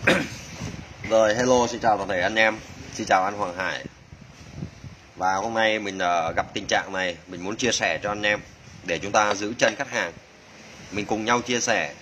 Rồi, hello, xin chào toàn thể anh em, xin chào anh Hoàng Hải. Và hôm nay mình gặp tình trạng này, mình muốn chia sẻ cho anh em để chúng ta giữ chân khách hàng. Mình cùng nhau chia sẻ.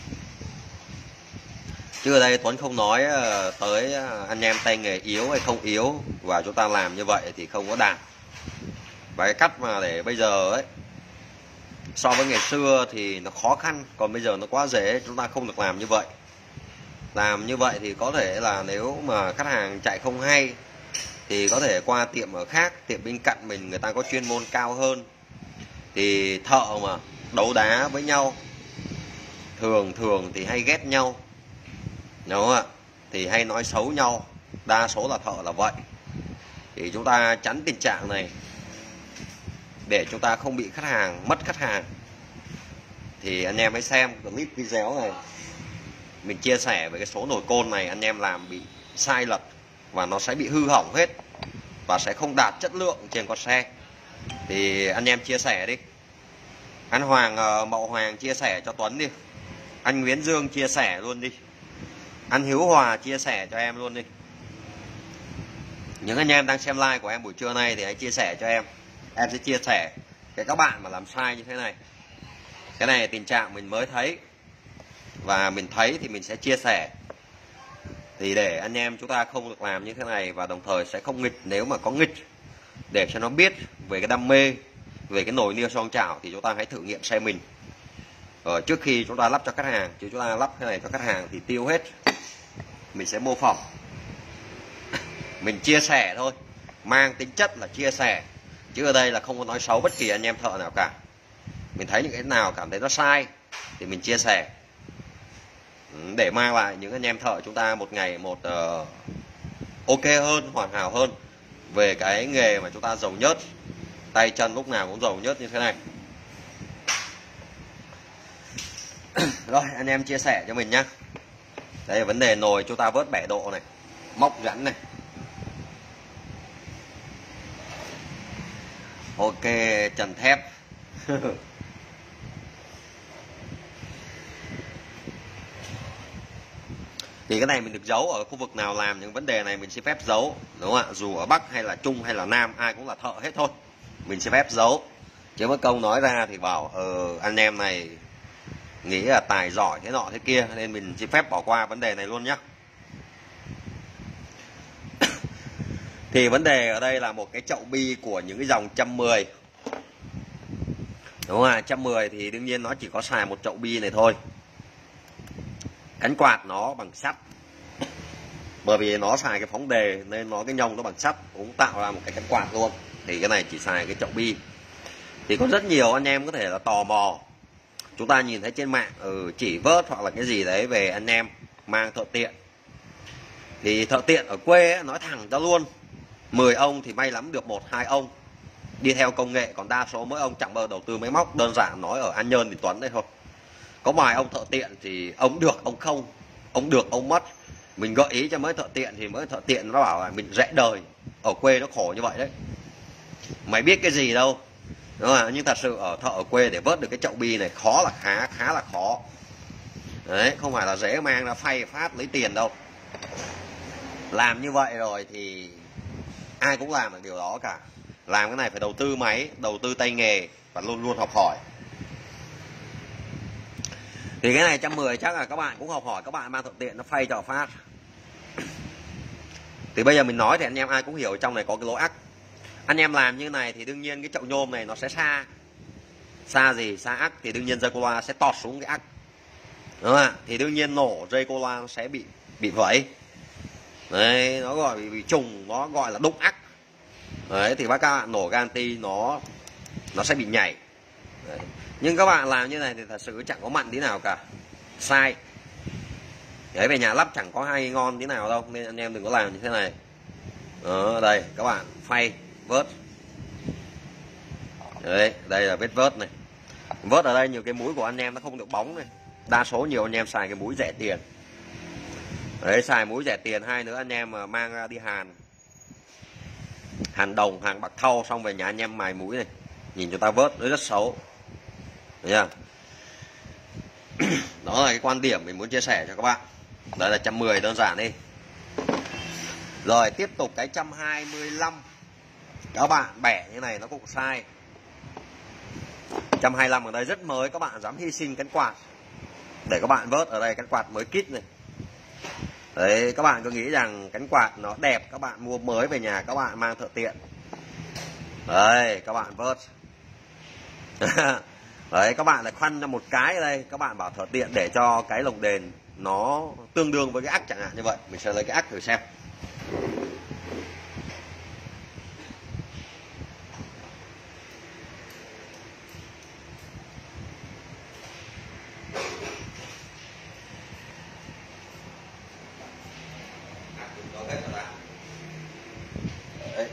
Chứ ở đây Tuấn không nói tới anh em tay nghề yếu hay không yếu, và chúng ta làm như vậy thì không có đạt. Và cái cách mà để bây giờ ấy, so với ngày xưa thì nó khó khăn, còn bây giờ nó quá dễ, chúng ta không được làm như vậy. Làm như vậy thì có thể là nếu mà khách hàng chạy không hay thì có thể qua tiệm ở khác, tiệm bên cạnh mình người ta có chuyên môn cao hơn. Thì thợ mà đấu đá với nhau thường thì hay ghét nhau, đúng không ạ? Thì hay nói xấu nhau, đa số là thợ là vậy. Thì chúng ta tránh tình trạng này để chúng ta không bị khách hàng, mất khách hàng. Thì anh em hãy xem clip video này, mình chia sẻ về cái số nồi côn này anh em làm bị sai lệch và nó sẽ bị hư hỏng hết và sẽ không đạt chất lượng trên con xe. Thì anh em chia sẻ đi. Anh Hoàng Mậu Hoàng chia sẻ cho Tuấn đi, anh Nguyễn Dương chia sẻ luôn đi, anh Hiếu Hòa chia sẻ cho em luôn đi. Những anh em đang xem live của em buổi trưa nay thì hãy chia sẻ cho em sẽ chia sẻ cái các bạn mà làm sai như thế này. Cái này là tình trạng mình mới thấy, và mình thấy thì mình sẽ chia sẻ, thì để anh em chúng ta không được làm như thế này, và đồng thời sẽ không nghịch. Nếu mà có nghịch để cho nó biết về cái đam mê về cái nồi niêu xoong chảo thì chúng ta hãy thử nghiệm xe mình trước khi chúng ta lắp cho khách hàng. Chứ chúng ta lắp cái này cho khách hàng thì tiêu hết. Mình sẽ mô phỏng, mình chia sẻ thôi, mang tính chất là chia sẻ, chứ ở đây là không có nói xấu bất kỳ anh em thợ nào cả. Mình thấy những cái nào cảm thấy nó sai thì mình chia sẻ, để mang lại những anh em thợ chúng ta một ngày một ok hơn, hoàn hảo hơn về cái nghề mà chúng ta dầu nhớt, tay chân lúc nào cũng dầu nhớt như thế này. Rồi anh em chia sẻ cho mình nhé. Đây là vấn đề nồi chúng ta vớt bẻ độ này, móc gắn này. Ok, trần thép. Thì cái này mình được giấu ở khu vực nào làm những vấn đề này mình xin phép giấu, đúng không ạ? Dù ở Bắc hay là Trung hay là Nam, ai cũng là thợ hết thôi, mình xin phép giấu. Chứ mất công nói ra thì bảo anh em này nghĩ là tài giỏi thế nọ thế kia, nên mình xin phép bỏ qua vấn đề này luôn nhé. Thì vấn đề ở đây là một cái chậu bi của những cái dòng 110, đúng không ạ? 110 thì đương nhiên nó chỉ có xài một chậu bi này thôi. Cánh quạt nó bằng sắt, bởi vì nó xài cái phóng đề nên nó cái nhông nó bằng sắt, cũng tạo ra một cái cánh quạt luôn. Thì cái này chỉ xài cái chậu bi. Thì có rất nhiều anh em có thể là tò mò, chúng ta nhìn thấy trên mạng chỉ vớt hoặc là cái gì đấy về anh em mang thợ tiện. Thì thợ tiện ở quê ấy, nói thẳng ra luôn, 10 ông thì may lắm được 1-2 ông đi theo công nghệ, còn đa số mỗi ông chẳng bao đầu tư máy móc. Đơn giản nói ở An Nhơn thì Tuấn đây thôi, có vài ông thợ tiện thì ông được ông không, ông được ông mất. Mình gợi ý cho mấy thợ tiện thì mấy thợ tiện nó bảo là mình rẽ đời, ở quê nó khổ như vậy đấy, mày biết cái gì đâu, đúng không? Nhưng thật sự ở thợ ở quê để vớt được cái chậu bi này khó là khá là khó đấy, không phải là dễ mang ra phay phát lấy tiền đâu. Làm như vậy rồi thì ai cũng làm được điều đó cả. Làm cái này phải đầu tư máy, đầu tư tay nghề và luôn luôn học hỏi. Thì cái này 110 chắc là các bạn cũng học hỏi, các bạn mang thợ tiện nó phay cho phát. Thì bây giờ mình nói thì anh em ai cũng hiểu trong này có cái lỗ ắc. Anh em làm như này thì đương nhiên cái chậu nhôm này nó sẽ xa gì, xa ắc thì đương nhiên dây cô loa sẽ tọt xuống cái ắc, đúng không ạ? Thì đương nhiên nổ dây cô loa nó sẽ bị vẩy đấy, nó gọi bị trùng, nó gọi là đụng ắc đấy. Thì các bạn nổ ganti nó sẽ bị nhảy đấy. Nhưng các bạn làm như này thì thật sự chẳng có mặn tí nào cả, sai đấy. Về nhà lắp chẳng có hay ngon tí nào đâu, nên anh em đừng có làm như thế này. Ở đây các bạn phay vớt đấy, đây là vết vớt này. Vớt ở đây nhiều cái mũi của anh em nó không được bóng này, đa số nhiều anh em xài cái mũi rẻ tiền đấy, xài mũi rẻ tiền. Hai nữa anh em mà mang ra đi hàn đồng, hàng bạc thau, xong về nhà anh em mài mũi này, nhìn chúng ta vớt nó rất xấu, thấy chưa? Đó là cái quan điểm mình muốn chia sẻ cho các bạn. Đấy là 110 đơn giản đi. Rồi tiếp tục cái 125. Các bạn bẻ như này nó cũng sai. 125 ở đây rất mới, các bạn dám hy sinh cánh quạt để các bạn vớt. Ở đây cánh quạt mới kít này. Đấy, các bạn cứ nghĩ rằng cánh quạt nó đẹp, các bạn mua mới về nhà các bạn mang thợ tiện. Đấy, các bạn vớt. Đấy, các bạn lại khoăn ra một cái ở đây, các bạn bảo thợ tiện để cho cái lồng đèn nó tương đương với cái ắc chẳng hạn như vậy. Mình sẽ lấy cái ắc thử xem. Đấy.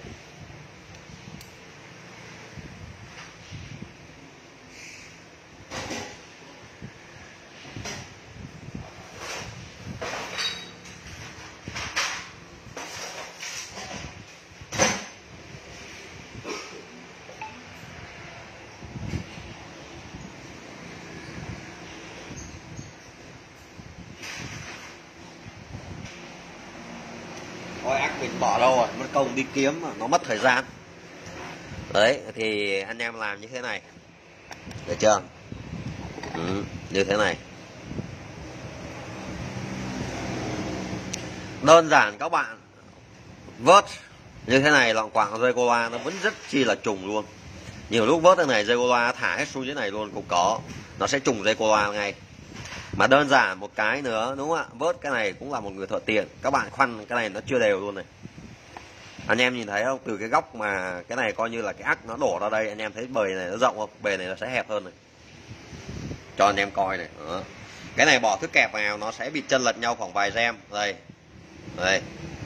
Thôi ác mình bỏ đâu rồi, mất công đi kiếm mà nó mất thời gian. Đấy thì anh em làm như thế này, được chưa? Như thế này, đơn giản các bạn vớt như thế này, lọn quạng dây cola nó vẫn rất chi là trùng luôn. Nhiều lúc vớt cái này dây cola thả hết xuống dưới này luôn cũng có, nó sẽ trùng dây cola ngay. Mà đơn giản một cái nữa đúng không ạ, vớt cái này cũng là một người thợ tiện, các bạn khoăn cái này nó chưa đều luôn này. Anh em nhìn thấy không, từ cái góc mà cái này coi như là cái ắc nó đổ ra đây, anh em thấy bề này nó rộng không, bề này nó sẽ hẹp hơn này, cho anh em coi này. Đó. Cái này bỏ thước kẹp vào nó sẽ bị chân lật nhau khoảng vài gem. Đây đây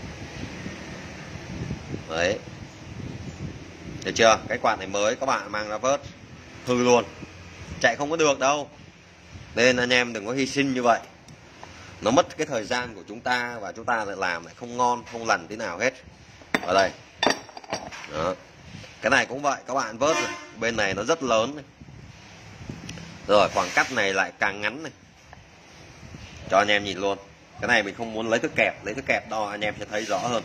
đấy, được chưa? Cái quạt này mới, các bạn mang ra vớt hư luôn, chạy không có được đâu. Nên anh em đừng có hy sinh như vậy, nó mất cái thời gian của chúng ta và chúng ta lại làm lại không ngon, không lành tí nào hết. Ở đây đó. Cái này cũng vậy, các bạn vớt này. Bên này nó rất lớn này. Rồi khoảng cách này lại càng ngắn này, cho anh em nhìn luôn. Cái này mình không muốn lấy thước kẹp, lấy thước kẹp đo anh em sẽ thấy rõ hơn.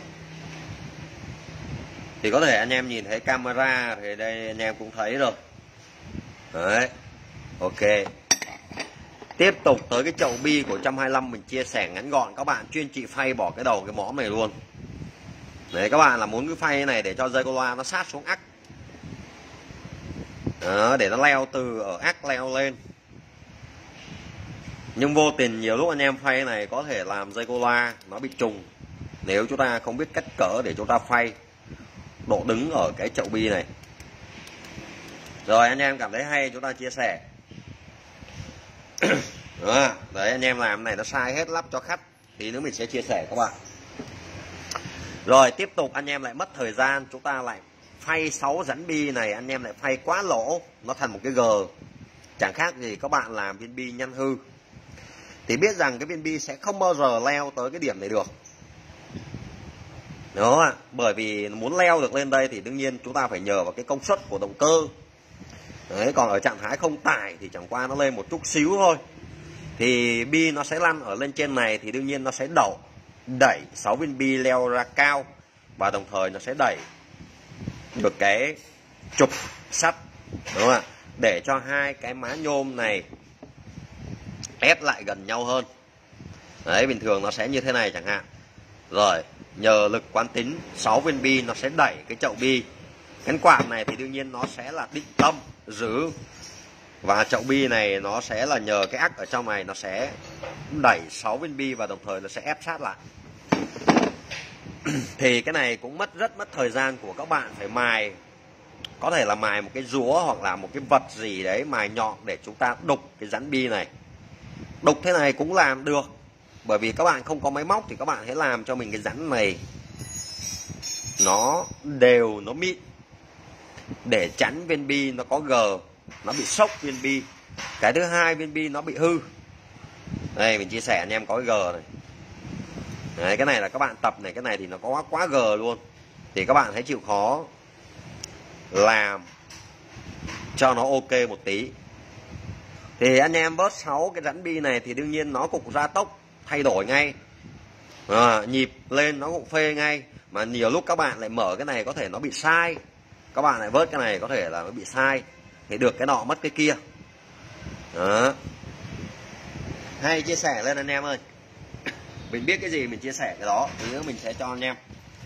Thì có thể anh em nhìn thấy camera thì đây anh em cũng thấy rồi. Đấy, ok. Tiếp tục tới cái chậu bi của 125 mình chia sẻ ngắn gọn, các bạn chuyên trị phay bỏ cái đầu cái mõm này luôn. Đấy, các bạn là muốn cái phay này để cho dây cola nó sát xuống ắc. Đó, để nó leo từ ở ắc leo lên. Nhưng vô tình nhiều lúc anh em phay này có thể làm dây cola nó bị trùng, nếu chúng ta không biết cách cỡ để chúng ta phay độ đứng ở cái chậu bi này. Rồi anh em cảm thấy hay chúng ta chia sẻ. Đó, đấy anh em làm này nó sai hết, lắp cho khách thì nữa mình sẽ chia sẻ các bạn. Rồi tiếp tục anh em lại mất thời gian, chúng ta lại phay 6 rắn bi này, anh em lại phay quá lỗ, nó thành một cái G, chẳng khác gì các bạn làm viên bi nhăn hư. Thì biết rằng cái viên bi sẽ không bao giờ leo tới cái điểm này được. Đúng không ạ? Bởi vì muốn leo được lên đây thì đương nhiên chúng ta phải nhờ vào cái công suất của động cơ. Đấy, còn ở trạng thái không tải thì chẳng qua nó lên một chút xíu thôi. Thì bi nó sẽ lăn ở lên trên này thì đương nhiên nó sẽ đẩy 6 viên bi leo ra cao. Và đồng thời nó sẽ đẩy được cái trục sắt, đúng không ạ? Để cho hai cái má nhôm này ép lại gần nhau hơn. Đấy, bình thường nó sẽ như thế này chẳng hạn. Rồi, nhờ lực quán tính 6 viên bi nó sẽ đẩy cái chậu bi. Cánh quạt này thì đương nhiên nó sẽ là định tâm giữ. Và chậu bi này nó sẽ là nhờ cái ắc ở trong này nó sẽ đẩy 6 viên bi và đồng thời nó sẽ ép sát lại. Thì cái này cũng rất mất thời gian của các bạn phải mài. Có thể là mài một cái rúa hoặc là một cái vật gì đấy mài nhọn để chúng ta đục cái rắn bi này. Đục thế này cũng làm được. Bởi vì các bạn không có máy móc thì các bạn hãy làm cho mình cái rắn này nó đều, nó mịn, để tránh viên bi nó có G, nó bị sốc viên bi. Cái thứ hai, viên bi nó bị hư. Đây mình chia sẻ anh em có cái G này. Đấy, cái này là các bạn tập này, cái này thì nó có quá G luôn. Thì các bạn hãy chịu khó làm cho nó ok một tí. Thì anh em bớt 6 cái rắn bi này thì đương nhiên nó cũng ra tốc. thay đổi ngay, nhịp lên nó cũng phê ngay. Mà nhiều lúc các bạn lại mở cái này có thể nó bị sai, các bạn lại vớt cái này có thể là nó bị sai, thì được cái nọ mất cái kia. Đó, hay chia sẻ lên anh em ơi, mình biết cái gì mình chia sẻ cái đó, thì nữa mình sẽ cho anh em.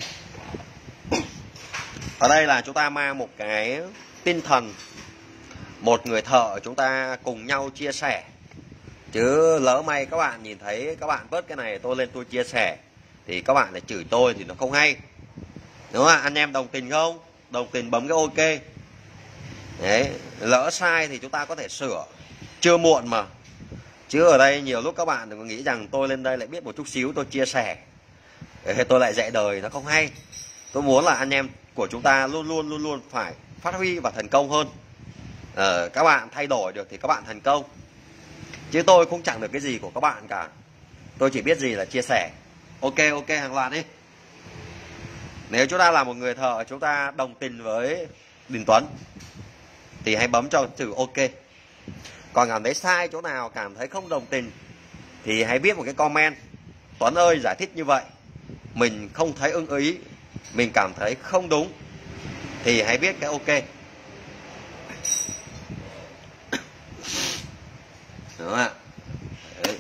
Ở đây là chúng ta mang một cái tinh thần một người thợ, chúng ta cùng nhau chia sẻ. Chứ lỡ may các bạn nhìn thấy các bạn vớt cái này tôi lên tôi chia sẻ thì các bạn lại chửi tôi thì nó không hay, đúng không ạ? Anh em đồng tình không? Đồng tình bấm cái ok. Đấy, lỡ sai thì chúng ta có thể sửa, chưa muộn mà. Chứ ở đây nhiều lúc các bạn đừng có nghĩ rằng tôi lên đây lại biết một chút xíu tôi chia sẻ, tôi lại dạy đời, nó không hay. Tôi muốn là anh em của chúng ta luôn luôn phải phát huy và thành công hơn. Các bạn thay đổi được thì các bạn thành công, chứ tôi cũng chẳng được cái gì của các bạn cả. Tôi chỉ biết gì là chia sẻ. Ok hàng loạt đi. Nếu chúng ta là một người thợ, chúng ta đồng tình với Đình Tuấn thì hãy bấm cho chữ ok. Còn cảm thấy sai chỗ nào, cảm thấy không đồng tình thì hãy viết một cái comment: Tuấn ơi, giải thích như vậy mình không thấy ưng ý, mình cảm thấy không đúng, thì hãy viết cái ok. Đúng không ạ? Đấy.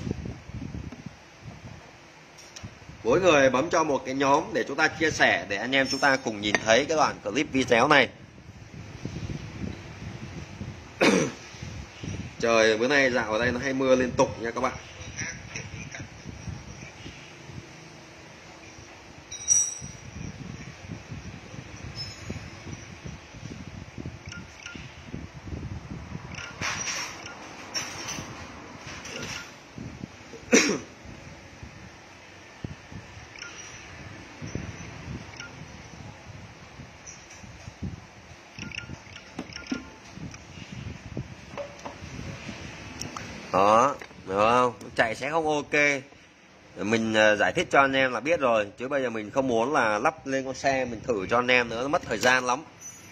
Mỗi người bấm cho một cái nhóm để chúng ta chia sẻ, để anh em chúng ta cùng nhìn thấy cái đoạn clip video này. Trời bữa nay dạo ở đây nó hay mưa liên tục nha các bạn. Đó, được không? Chạy sẽ không ok. Mình giải thích cho anh em là biết rồi, chứ bây giờ mình không muốn là lắp lên con xe mình thử cho anh em nữa, nó mất thời gian lắm.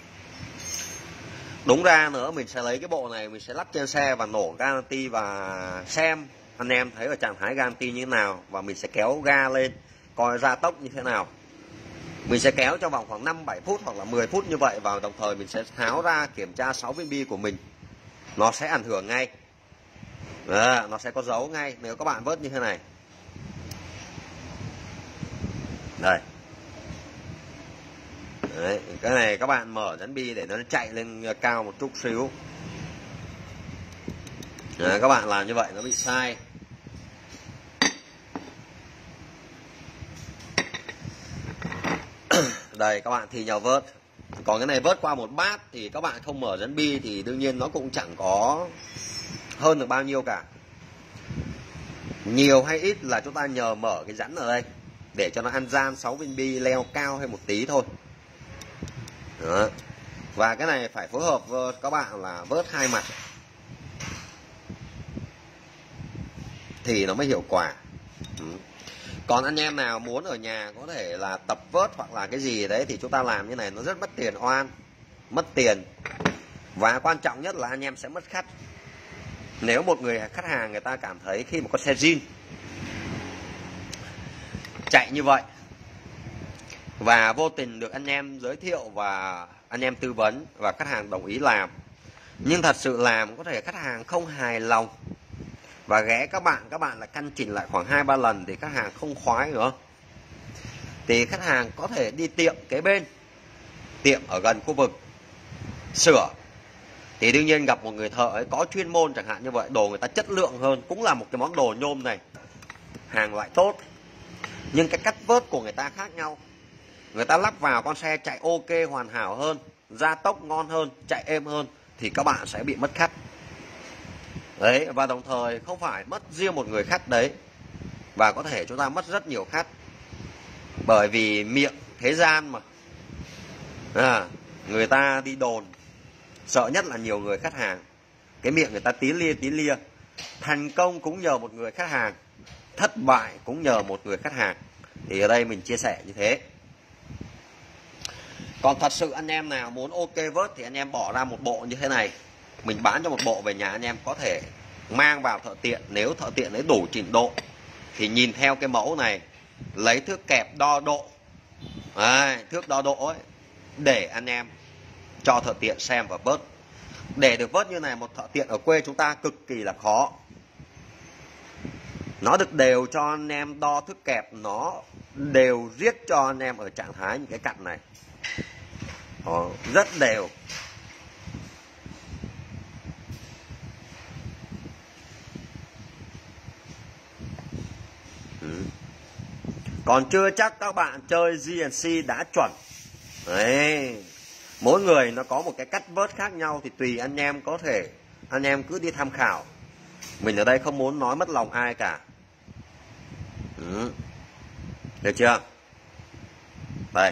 Đúng ra nữa mình sẽ lấy cái bộ này mình sẽ lắp trên xe và nổ garanti và xem anh em thấy ở trạng thái garanti như thế nào, và mình sẽ kéo ga lên coi gia tốc như thế nào. Mình sẽ kéo trong vòng khoảng 5-7 phút hoặc là 10 phút như vậy, và đồng thời mình sẽ tháo ra kiểm tra 6 viên bi của mình. Nó sẽ ảnh hưởng ngay. Đó, nó sẽ có dấu ngay nếu các bạn vớt như thế này. Đây. Đấy, cái này các bạn mở dẫn bi để nó chạy lên cao một chút xíu. Đấy, các bạn làm như vậy nó bị sai. Đây các bạn thì nhau vớt. Còn cái này vớt qua một bát thì các bạn không mở dẫn bi thì đương nhiên nó cũng chẳng có hơn được bao nhiêu cả. Nhiều hay ít là chúng ta nhờ mở cái dẫn ở đây để cho nó ăn gian 6 viên bi leo cao thêm một tí thôi. Đó. Và cái này phải phối hợp với các bạn là vớt hai mặt thì nó mới hiệu quả. Còn anh em nào muốn ở nhà có thể là tập vớt hoặc là cái gì đấy thì chúng ta làm như này nó rất mất tiền oan, mất tiền. Và quan trọng nhất là anh em sẽ mất khách. Nếu một người khách hàng người ta cảm thấy khi mà có xe zin chạy như vậy và vô tình được anh em giới thiệu và anh em tư vấn và khách hàng đồng ý làm, nhưng thật sự làm có thể khách hàng không hài lòng và ghé các bạn lại căn chỉnh lại khoảng 2-3 lần thì khách hàng không khoái nữa, thì khách hàng có thể đi tiệm kế bên, tiệm ở gần khu vực sửa. Thì đương nhiên gặp một người thợ ấy có chuyên môn chẳng hạn như vậy, đồ người ta chất lượng hơn, cũng là một cái món đồ nhôm này, hàng loại tốt, nhưng cái cách vớt của người ta khác nhau. Người ta lắp vào con xe chạy ok hoàn hảo hơn, gia tốc ngon hơn, chạy êm hơn, thì các bạn sẽ bị mất khách. Đấy, và đồng thời không phải mất riêng một người khách đấy, và có thể chúng ta mất rất nhiều khách. Bởi vì miệng thế gian mà, người ta đi đồn, sợ nhất là nhiều người khách hàng. Cái miệng người ta tí lia. Thành công cũng nhờ một người khách hàng, thất bại cũng nhờ một người khách hàng. Thì ở đây mình chia sẻ như thế. Còn thật sự anh em nào muốn ok vớt thì anh em bỏ ra một bộ như thế này, mình bán cho một bộ về nhà, anh em có thể mang vào thợ tiện. Nếu thợ tiện ấy đủ trình độ thì nhìn theo cái mẫu này, lấy thước kẹp đo độ. Đấy, thước đo độ ấy, để anh em cho thợ tiện xem và vớt. Để được vớt như này, một thợ tiện ở quê chúng ta cực kỳ là khó. Nó được đều cho anh em đo thước kẹp, nó đều riết cho anh em ở trạng thái những cái cặn này. Đó, rất đều. Còn chưa chắc các bạn chơi GNC đã chuẩn. Đấy. Mỗi người nó có một cái cách vớt khác nhau, thì tùy anh em có thể, anh em cứ đi tham khảo. Mình ở đây không muốn nói mất lòng ai cả. Được chưa? Đây.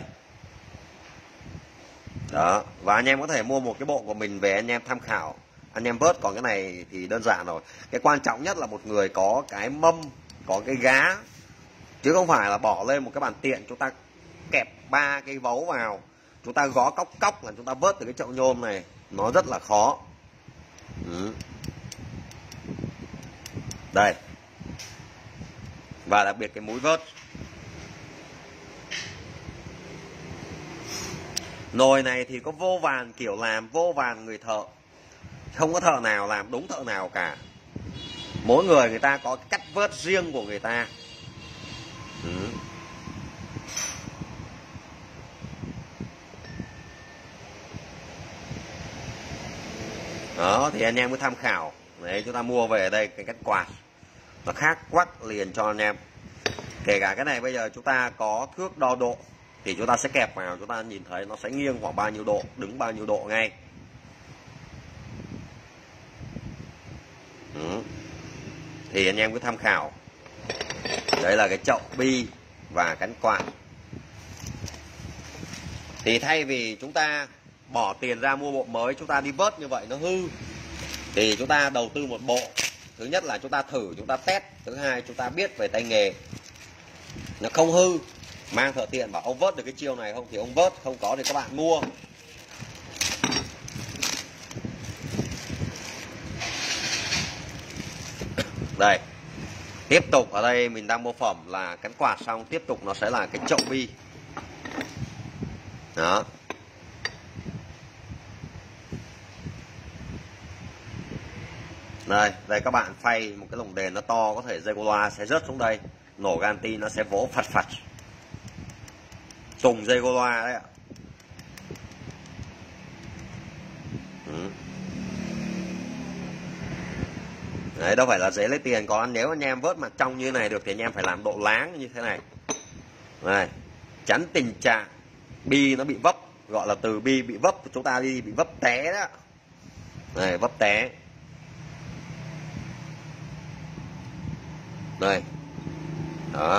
Đó. Và anh em có thể mua một cái bộ của mình về anh em tham khảo, anh em vớt. Còn cái này thì đơn giản rồi. Cái quan trọng nhất là một người có cái mâm, có cái gá, chứ không phải là bỏ lên một cái bàn tiện chúng ta kẹp 3 cái vấu vào, chúng ta gõ cóc cóc là chúng ta vớt từ cái chậu nhôm này, nó rất là khó. Đây. Và đặc biệt cái mũi vớt. Nồi này thì có vô vàn kiểu làm, vô vàn người thợ, không có thợ nào làm đúng thợ nào cả. Mỗi người ta có cách vớt riêng của người ta. Đó, thì anh em cứ tham khảo. Đấy, chúng ta mua về đây cái cách quạt nó khác quắc liền cho anh em. Kể cả cái này bây giờ chúng ta có thước đo độ thì chúng ta sẽ kẹp vào, chúng ta nhìn thấy nó sẽ nghiêng khoảng bao nhiêu độ, đứng bao nhiêu độ ngay. Thì anh em cứ tham khảo. Đấy là cái chậu bi và cánh quạt. Thì thay vì chúng ta bỏ tiền ra mua bộ mới, chúng ta đi vớt như vậy nó hư, thì chúng ta đầu tư một bộ. Thứ nhất là chúng ta thử, chúng ta test. Thứ hai chúng ta biết về tay nghề, nó không hư. Mang thợ tiện bảo ông vớt được cái chiêu này không thì ông vớt, không có thì các bạn mua. Đây. Tiếp tục ở đây mình đang mô phỏng là cánh quạt xong, tiếp tục nó sẽ là cái chậu bi. Đó. Đây các bạn phay một cái lồng đèn nó to, có thể dây cô loa sẽ rớt xuống đây, nổ ganti nó sẽ vỗ phật phật. Tùng dây cô loa đấy ạ. Đấy, đâu phải là dễ lấy tiền. Còn nếu anh em vớt mặt trong như này được thì anh em phải làm độ láng như thế này. Đây, tránh tình trạng bi nó bị vấp, gọi là từ bi bị vấp, chúng ta đi bị vấp té đó. Đây, vấp té. Đây. Đó.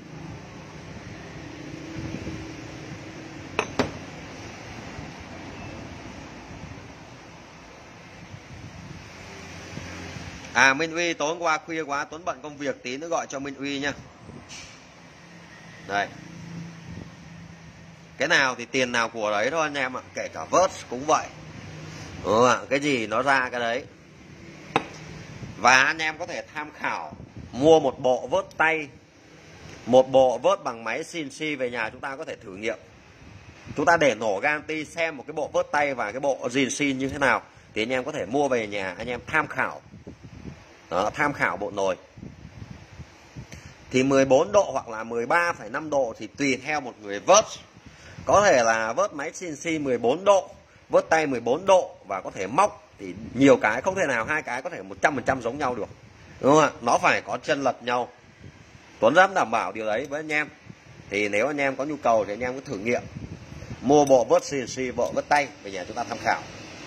Minh Uy tối hôm qua khuya quá, Tuấn bận công việc, tí nữa gọi cho Minh Uy nha. Đây. Cái nào thì tiền nào của đấy thôi anh em ạ, kể cả vớt cũng vậy. Cái gì nó ra cái đấy. Và anh em có thể tham khảo mua một bộ vớt tay, một bộ vớt bằng máy CNC về nhà chúng ta có thể thử nghiệm. Chúng ta để nổ ganti xem một cái bộ vớt tay và cái bộ CNC như thế nào, thì anh em có thể mua về nhà anh em tham khảo. Đó, tham khảo bộ nồi. Thì 14 độ hoặc là 13,5 độ thì tùy theo một người vớt. Có thể là vớt máy CNC 14 độ, vớt tay 14 độ và có thể móc, thì nhiều cái không thể nào hai cái có thể 100% giống nhau được. Đúng không ạ? Nó phải có chân lật nhau. Tuấn dám đảm bảo điều đấy với anh em. Thì nếu anh em có nhu cầu thì anh em cứ thử nghiệm. Mua bộ vớt CNC, bộ vớt tay về nhà chúng ta tham khảo.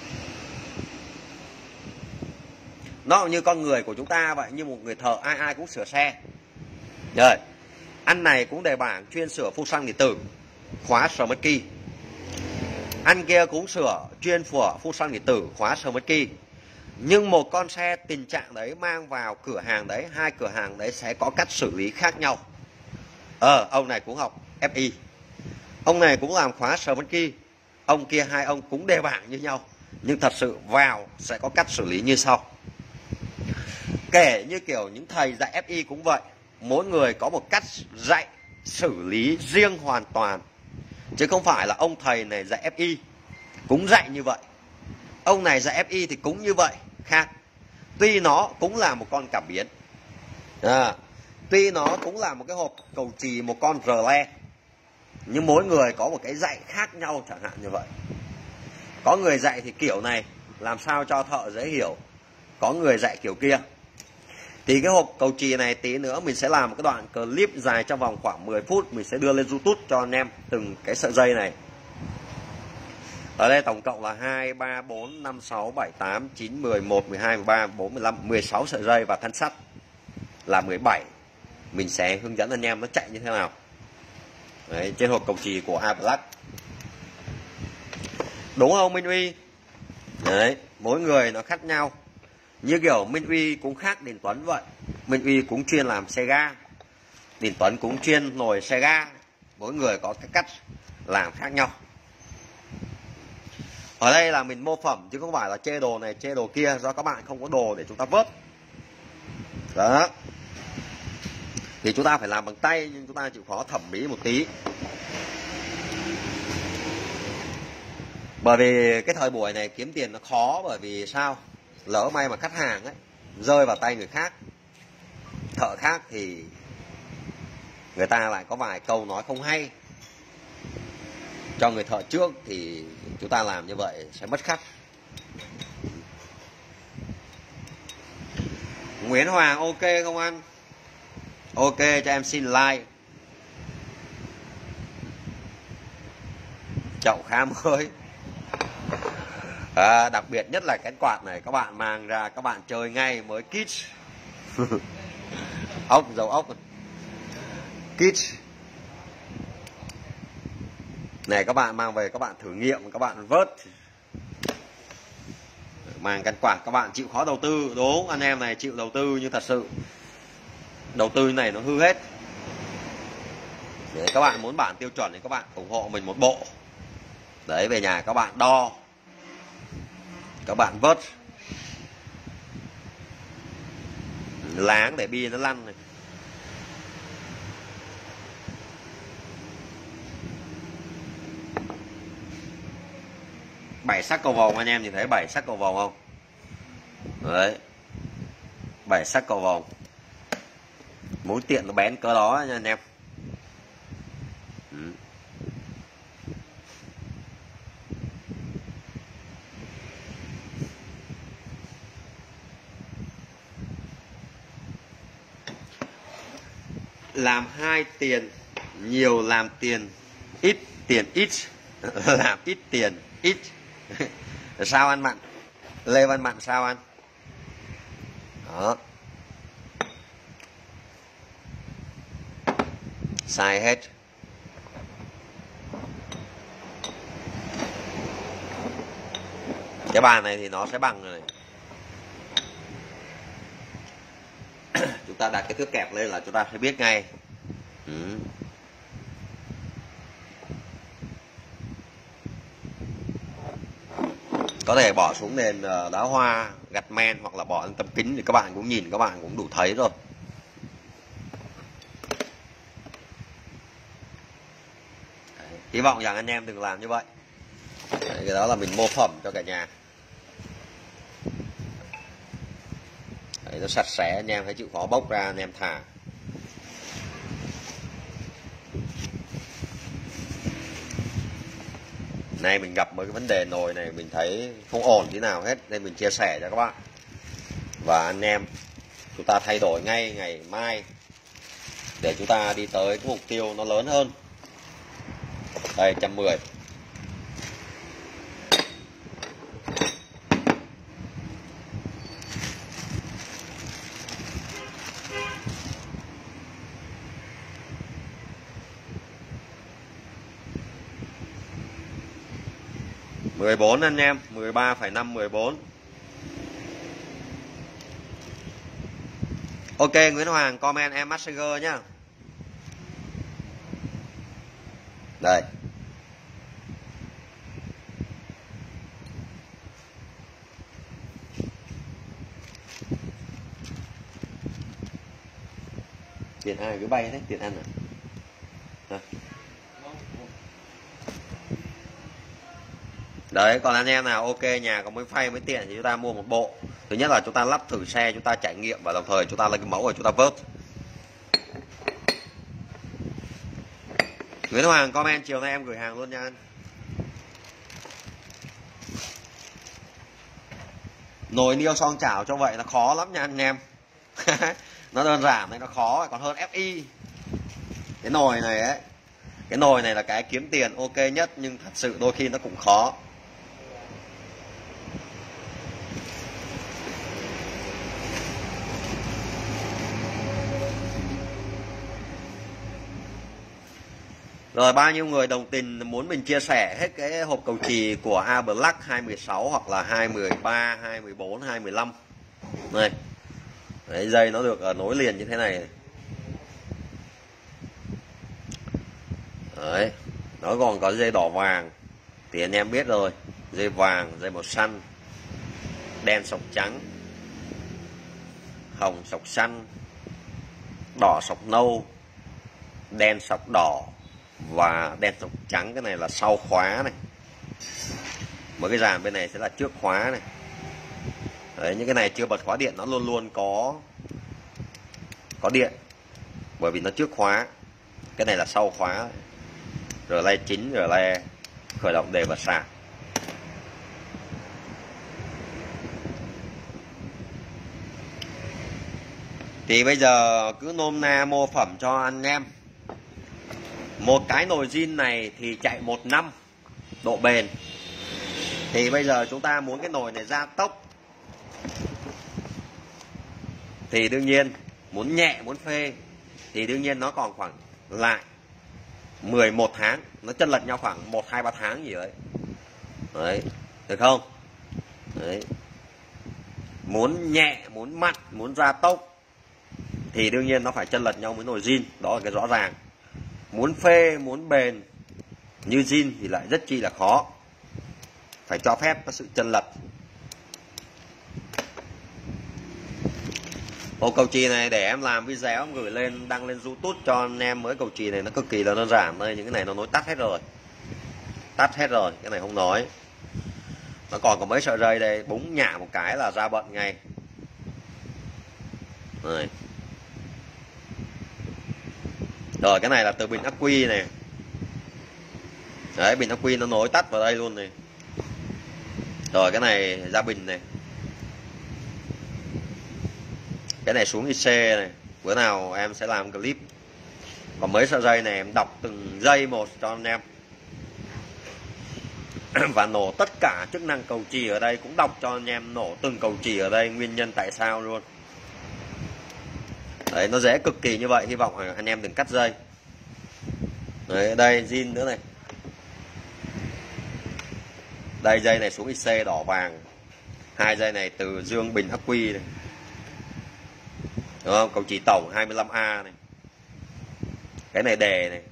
Nó như con người của chúng ta vậy, như một người thợ ai ai cũng sửa xe. Rồi, anh này cũng đề bảng chuyên sửa phun xăng điện tử, khóa Smart Key. Anh kia cũng sửa chuyên phun xăng điện tử, khóa Smart Key. Nhưng một con xe tình trạng đấy mang vào cửa hàng đấy, hai cửa hàng đấy sẽ có cách xử lý khác nhau. Ông này cũng học FI, ông này cũng làm khóa Smart Key, ông kia hai ông cũng đề bảng như nhau, nhưng thật sự vào sẽ có cách xử lý như sau. Kể như kiểu những thầy dạy FI cũng vậy. mỗi người có một cách dạy xử lý riêng hoàn toàn, chứ không phải là ông thầy này dạy FI cũng dạy như vậy, ông này dạy FI thì cũng như vậy, khác. Tuy nó cũng là một con cảm biến, tuy nó cũng là một cái hộp cầu chì, một con rờ le, nhưng mỗi người có một cái dạy khác nhau chẳng hạn như vậy. Có người dạy thì kiểu này làm sao cho thợ dễ hiểu, có người dạy kiểu kia. Thì cái hộp cầu chì này tí nữa mình sẽ làm một cái đoạn clip dài trong vòng khoảng 10 phút, mình sẽ đưa lên YouTube cho anh em từng cái sợi dây này. Ở đây tổng cộng là 2, 3, 4, 5, 6, 7, 8, 9, 11, 12, 13, 14, 15, 16 sợi dây và thân sắt là 17. Mình sẽ hướng dẫn anh em nó chạy như thế nào. Đấy, trên hộp cầu chì của A-Black. Đúng không Minh Uy? Đấy, mỗi người nó khác nhau. Như kiểu Minh Uy cũng khác Đình Tuấn vậy. Minh Uy cũng chuyên làm xe ga, Đình Tuấn cũng chuyên nồi xe ga. Mỗi người có cái cách làm khác nhau. Ở đây là mình mô phỏng chứ không phải là chê đồ này chê đồ kia, do các bạn không có đồ để chúng ta vớt. Đó. Thì chúng ta phải làm bằng tay, nhưng chúng ta chịu khó thẩm mỹ một tí. Bởi vì cái thời buổi này kiếm tiền nó khó, bởi vì sao? Lỡ may mà khách hàng ấy rơi vào tay người khác, thợ khác, thì người ta lại có vài câu nói không hay cho người thợ trước, thì chúng ta làm như vậy sẽ mất khách. Nguyễn Hoàng ok không anh? Ok, cho em xin like. Chậu khá mới. Đặc biệt nhất là cái quạt này các bạn mang ra các bạn chơi ngay mới kids. Ốc, dầu ốc kids này, các bạn mang về các bạn thử nghiệm, các bạn vớt. Mang căn quạt các bạn chịu khó đầu tư. Đúng, anh em này chịu đầu tư, nhưng thật sự đầu tư này nó hư hết. Để các bạn muốn bản tiêu chuẩn thì các bạn ủng hộ mình một bộ. Đấy, về nhà các bạn đo, các bạn vớt, láng để bi nó lăn này. Bảy sắc cầu vồng, anh em nhìn thấy 7 sắc cầu vồng không? Đấy, 7 sắc cầu vồng, mũi tiện nó bén cỡ đó nha anh em. Làm 2 tiền nhiều, làm tiền ít, tiền ít. Làm ít tiền ít. Sao anh Mặn? Lê Văn Mặn sao anh? Đó, sai hết. Cái bàn này thì nó sẽ bằng rồi này. Chúng ta đặt cái thước kẹp lên là chúng ta sẽ biết ngay. Có thể bỏ xuống nền đá hoa, gạch men, hoặc là bỏ lên tấm kính thì các bạn cũng nhìn, các bạn cũng đủ thấy rồi. Đấy, hy vọng rằng anh em đừng làm như vậy. Đấy, cái đó là mình mô phỏng cho cả nhà. Đấy, nó sạch sẽ, anh em hãy chịu khó bốc ra, anh em thả. Nay mình gặp mấy cái vấn đề nồi này mình thấy không ổn tí nào hết, nên mình chia sẻ cho các bạn. Và anh em chúng ta thay đổi ngay ngày mai để chúng ta đi tới cái mục tiêu nó lớn hơn. Đây, 110. Mười 14 anh em, 13,5 14. Ok, Nguyễn Hoàng comment em Master nhá. Đây. Tiền ai cứ bay thế, tiền ăn à? Đấy, còn anh em nào ok nhà có mấy phay mấy tiền thì chúng ta mua một bộ. Thứ nhất là chúng ta lắp thử xe, chúng ta trải nghiệm và đồng thời chúng ta lấy cái mẫu rồi chúng ta vớt. Nguyễn Hoàng comment chiều nay em gửi hàng luôn nha anh. Nồi niêu xoong chảo cho vậy nó khó lắm nha anh em. Nó đơn giản đấy, nó khó còn hơn FI. Cái nồi này ấy, cái nồi này là cái kiếm tiền ok nhất nhưng thật sự đôi khi nó cũng khó. Rồi bao nhiêu người đồng tình muốn mình chia sẻ hết cái hộp cầu chì của A Black 216 hoặc là 213, 214, 215. Này. Đấy, dây nó được nối liền như thế này. Đấy. Nó còn có dây đỏ vàng thì anh em biết rồi, dây vàng, dây màu xanh, đen sọc trắng, hồng sọc xanh, đỏ sọc nâu, đen sọc đỏ và đen sọc trắng. Cái này là sau khóa này, mỗi cái dàn bên này sẽ là trước khóa này. Đấy, những cái này chưa bật khóa điện nó luôn luôn có điện bởi vì nó trước khóa. Cái này là sau khóa. Relay chính, relay khởi động đề và sạc. Thì bây giờ cứ nôm na mô phẩm cho anh em. Một cái nồi zin này thì chạy 1 năm độ bền. Thì bây giờ chúng ta muốn cái nồi này gia tốc thì đương nhiên muốn nhẹ, muốn phê thì đương nhiên nó còn khoảng lại 11 tháng. Nó chênh lệch nhau khoảng 1-2-3 tháng gì đấy. Đấy, được không? Đấy. Muốn nhẹ, muốn mặn, muốn gia tốc thì đương nhiên nó phải chênh lệch nhau với nồi zin. Đó là cái rõ ràng. Muốn phê, muốn bền như zin thì lại rất chi là khó. Phải cho phép có sự chênh lệch. Hộp cầu chì này để em làm video em gửi lên, đăng lên YouTube cho anh em mới. Cầu chì này nó cực kỳ là đơn giản đây. Những cái này nó nối tắt hết rồi. Tắt hết rồi, cái này không nói. Nó còn có mấy sợi dây đây, búng nhả một cái là ra bận ngay. Rồi. Rồi cái này là từ bình ắc quy này. Đấy, bình ắc quy nó nối tắt vào đây luôn này. Rồi cái này ra bình này. Cái này xuống IC này. Bữa nào em sẽ làm clip. Còn mấy sợi dây này em đọc từng dây một cho anh em. Và nổ tất cả chức năng cầu chì ở đây, cũng đọc cho anh em nổ từng cầu chì ở đây, nguyên nhân tại sao luôn. Đấy, nó dễ cực kỳ như vậy. Hy vọng anh em đừng cắt dây. Đấy, đây zin nữa này. Đây dây này xuống IC đỏ vàng. Hai dây này từ dương bình ắc quy này. Đúng không? Cầu chì tổng 25A này. Cái này đề này.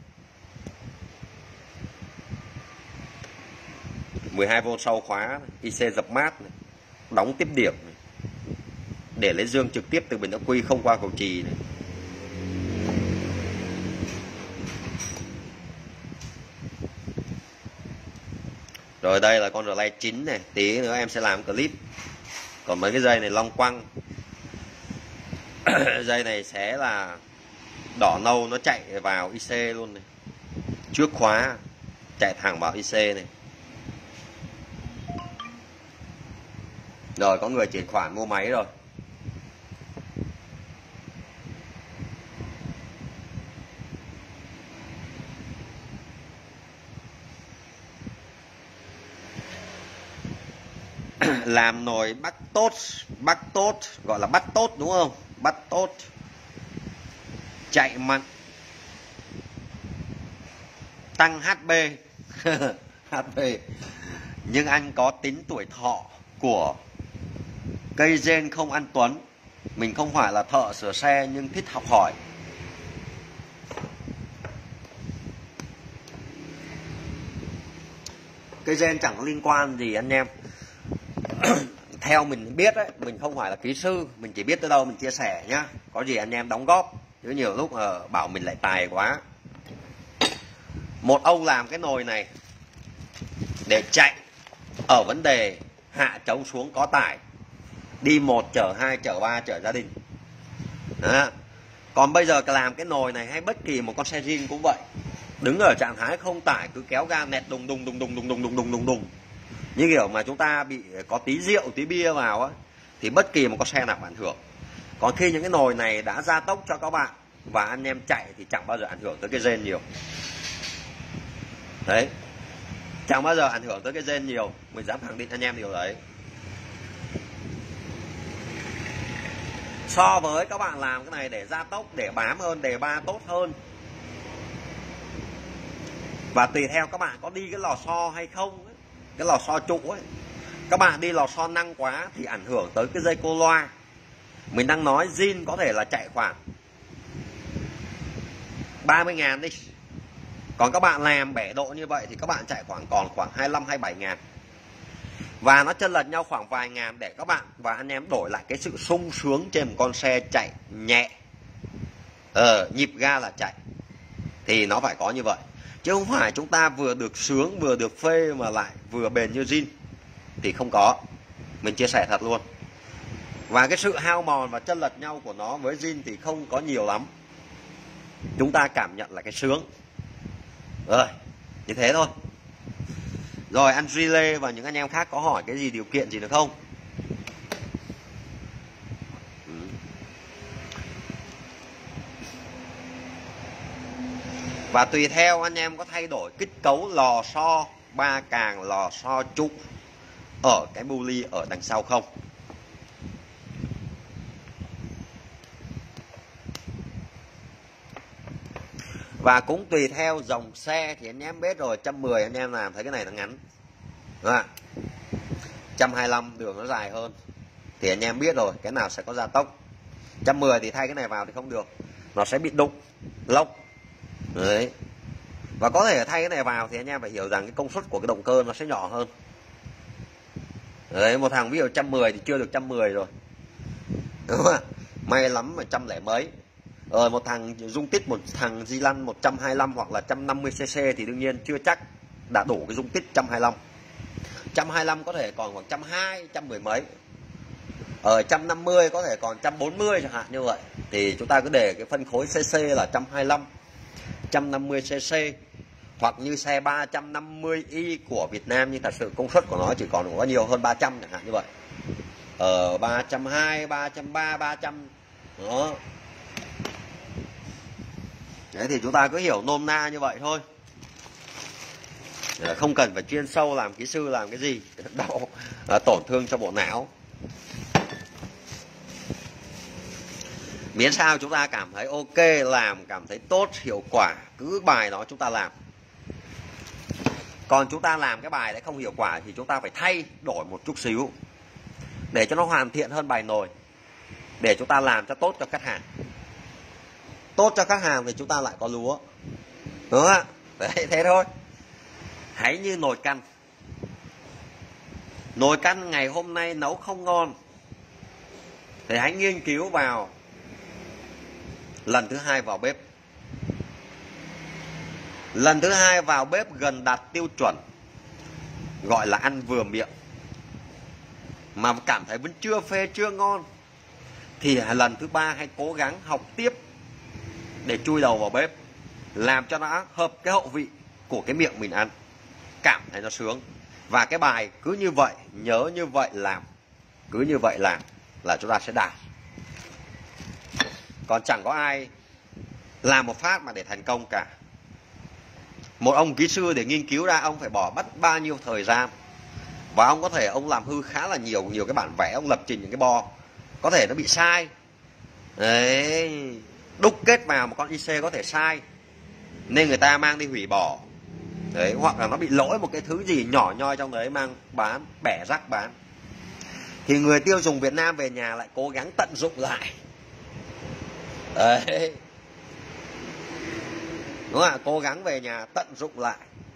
12V sau khóa này. IC dập mát này. Đóng tiếp điểm này. Để lấy dương trực tiếp từ bình ắc quy không qua cầu chì này. Rồi đây là con relay chính này. Tí nữa em sẽ làm clip. Còn mấy cái dây này long quăng. Dây này sẽ là đỏ nâu, nó chạy vào IC luôn này. Trước khóa chạy thẳng vào IC này. Rồi có người chuyển khoản mua máy rồi. Làm nồi bắt tốt, gọi là bắt tốt đúng không? Bắt tốt, chạy mặn, tăng HB. HB. Nhưng anh có tính tuổi thọ của cây gen không ăn Tuấn. Mình không phải là thợ sửa xe nhưng thích học hỏi. Cây gen chẳng có liên quan gì anh em. Theo mình biết ấy, mình không phải là kỹ sư, mình chỉ biết tới đâu mình chia sẻ nhá. Có gì anh em đóng góp chứ nhiều lúc bảo mình lại tài quá. Một ông làm cái nồi này để chạy ở vấn đề hạ trống xuống có tải, đi 1 chở 2 chở 3 chở gia đình. Đó. Còn bây giờ làm cái nồi này hay bất kỳ một con xe zin cũng vậy, đứng ở trạng thái không tải cứ kéo ga nẹt đùng đùng đùng đùng đùng đùng đùng đùng đùng đùng, như kiểu mà chúng ta bị có tí rượu tí bia vào á, thì bất kỳ một con xe nào ảnh hưởng. Còn khi những cái nồi này đã gia tốc cho các bạn và anh em chạy thì chẳng bao giờ ảnh hưởng tới cái gen nhiều. Đấy, chẳng bao giờ ảnh hưởng tới cái gen nhiều, mình dám khẳng định anh em điều đấy. So với các bạn làm cái này để gia tốc, để bám hơn, để ba tốt hơn, và tùy theo các bạn có đi cái lò xo hay không ấy, cái lò xo trụ ấy, các bạn đi lò xo năng quá thì ảnh hưởng tới cái dây cô loa. Mình đang nói zin có thể là chạy khoảng 30.000 đi, còn các bạn làm bẻ độ như vậy thì các bạn chạy khoảng 25-27.000, và nó chênh lệch nhau khoảng vài ngàn để các bạn và anh em đổi lại cái sự sung sướng trên một con xe chạy nhẹ, nhịp ga là chạy, thì nó phải có như vậy, chứ không phải chúng ta vừa được sướng vừa được phê mà lại vừa bền như zin thì không có. Mình chia sẻ thật luôn. Và cái sự hao mòn và chênh lệch nhau của nó với zin thì không có nhiều lắm, chúng ta cảm nhận là cái sướng. Rồi, như thế thôi. Rồi anh Duy Lê và những anh em khác có hỏi cái gì, điều kiện gì nữa không? Và tùy theo anh em có thay đổi kết cấu lò xo 3 càng, lò xo trụ ở cái bu ly ở đằng sau không. Và cũng tùy theo dòng xe thì anh em biết rồi, 110 anh em làm thấy cái này nó ngắn, 125 đường nó dài hơn thì anh em biết rồi cái nào sẽ có gia tốc. 110 thì thay cái này vào thì không được, nó sẽ bị đụng lốc đấy. Và có thể thay cái này vào thì anh em phải hiểu rằng cái công suất của cái động cơ nó sẽ nhỏ hơn đấy. Một thằng ví dụ 110 thì chưa được 110 rồi, đúng không? May lắm mà 100 mấy. Một thằng dung tích, một thằng xi lanh 125 hoặc là 150cc thì đương nhiên chưa chắc đã đủ cái dung tích 125. 125 có thể còn khoảng 120, 110 mấy. 150 có thể còn 140 chẳng hạn như vậy. Thì chúng ta cứ để cái phân khối cc là 125, 150cc. Hoặc như xe 350i của Việt Nam, nhưng thật sự công suất của nó chỉ còn có nhiều hơn 300 chẳng hạn như vậy. 320, 330, 300 đó. Đấy thì chúng ta cứ hiểu nôm na như vậy thôi, không cần phải chuyên sâu làm kỹ sư làm cái gì đau, tổn thương cho bộ não. Miễn sao chúng ta cảm thấy ok, làm cảm thấy tốt, hiệu quả, cứ bài đó chúng ta làm. Còn chúng ta làm cái bài đấy không hiệu quả thì chúng ta phải thay đổi một chút xíu để cho nó hoàn thiện hơn bài nồi, để chúng ta làm cho tốt cho khách hàng. Tốt cho khách hàng thì chúng ta lại có lúa, đúng không ạ? Đấy, thế thôi. Hãy như nồi canh. Nồi canh ngày hôm nay nấu không ngon thì hãy nghiên cứu vào lần thứ 2 vào bếp. Lần thứ 2 vào bếp gần đạt tiêu chuẩn, gọi là ăn vừa miệng, mà cảm thấy vẫn chưa phê, chưa ngon, thì lần thứ 3 hãy cố gắng học tiếp để chui đầu vào bếp, làm cho nó hợp cái hậu vị của cái miệng mình ăn, cảm thấy nó sướng. Và cái bài cứ như vậy, nhớ như vậy làm, cứ như vậy làm là chúng ta sẽ đạt. Còn chẳng có ai làm một phát mà để thành công cả. Một ông kỹ sư để nghiên cứu ra, ông phải bỏ mất bao nhiêu thời gian, và ông có thể ông làm hư khá là nhiều cái bản vẽ, ông lập trình những cái bo có thể nó bị sai đấy, đúc kết vào một con IC có thể sai nên người ta mang đi hủy bỏ đấy, hoặc là nó bị lỗi một cái thứ gì nhỏ nhoi trong đấy mang bán, bẻ rác bán, thì người tiêu dùng Việt Nam về nhà lại cố gắng tận dụng lại đấy, đúng không ạ? Cố gắng về nhà tận dụng lại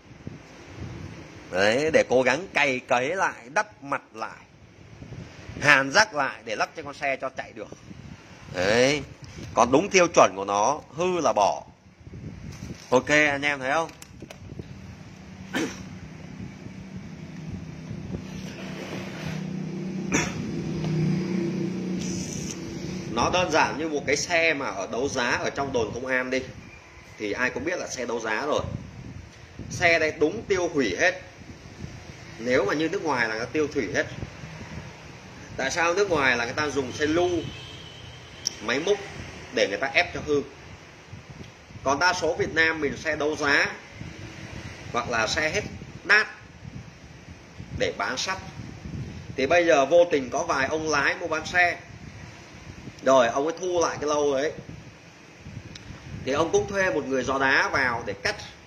đấy, để cố gắng cày cấy lại, đắp mặt lại, hàn rác lại để lắp cho con xe cho chạy được đấy. Còn đúng tiêu chuẩn của nó, hư là bỏ. Ok anh em thấy không? Nó đơn giản như một cái xe mà ở đấu giá ở trong đồn công an đi, thì ai cũng biết là xe đấu giá rồi. Xe đây đúng tiêu hủy hết. Nếu mà như nước ngoài là nó tiêu hủy hết. Tại sao nước ngoài là người ta dùng xe lu, máy múc để người ta ép cho hư. Còn đa số Việt Nam mình xe đấu giá hoặc là xe hết đát để bán sắt. Thì bây giờ vô tình có vài ông lái mua bán xe, rồi ông ấy thu lại cái lâu ấy, thì ông cũng thuê một người giò đá vào để